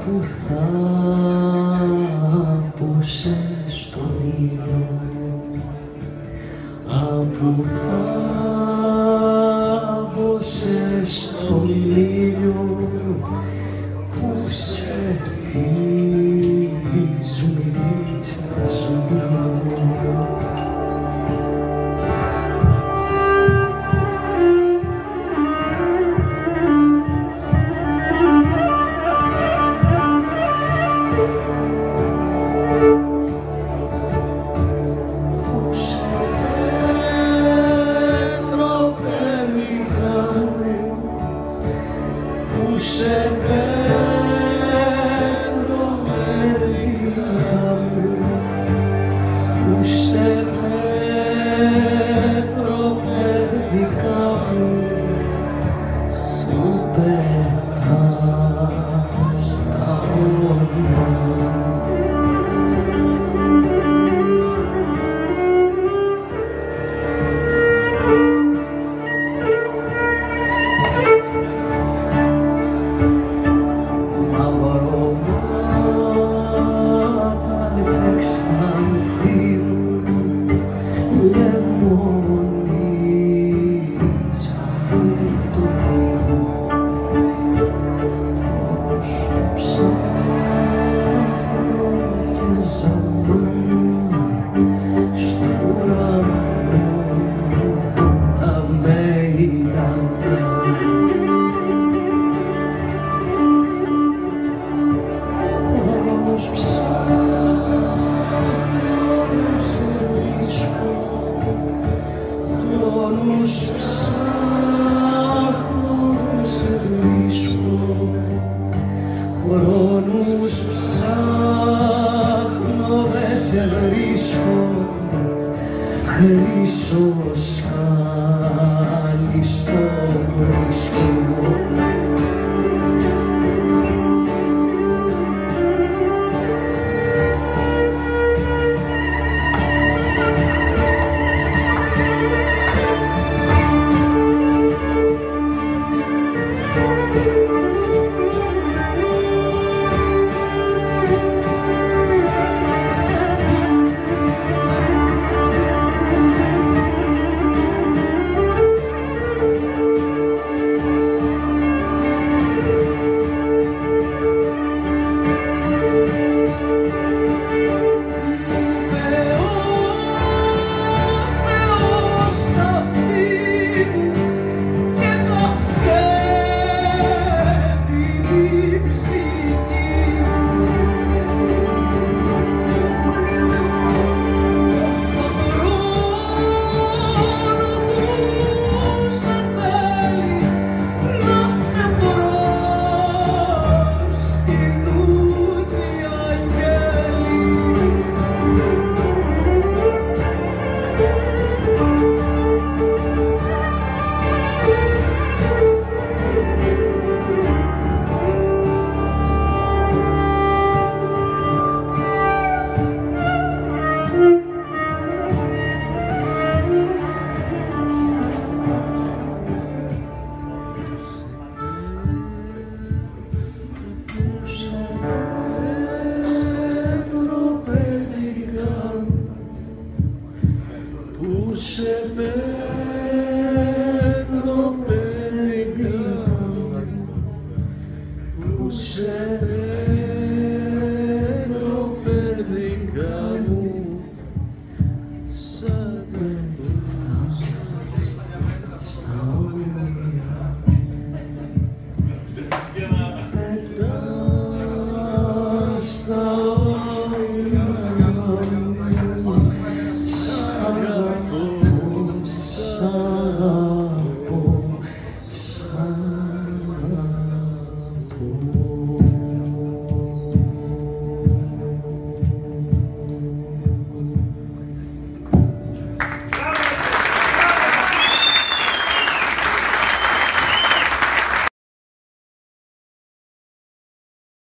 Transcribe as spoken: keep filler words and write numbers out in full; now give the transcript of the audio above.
που θάμπωσε στον ήλιο, που θάμπωσε στον ήλιο, που σε τίζουν οι μίτσες μου. Σε πέτρο παιδικά μου, που σε πέτρο παιδικά μου, σου πετάς στα όνειρα μου. Χρόνους ψάχνω, δεν σε βρίσκω. Χρόνους ψάχνω, δεν σε βρίσκω. Χρυσός χάλι στο προσκύμο. Σε πέτρο παιδικά μου, που σε πέτρο παιδικά μου, σαν πετάς στα όνειρα, πετάς στα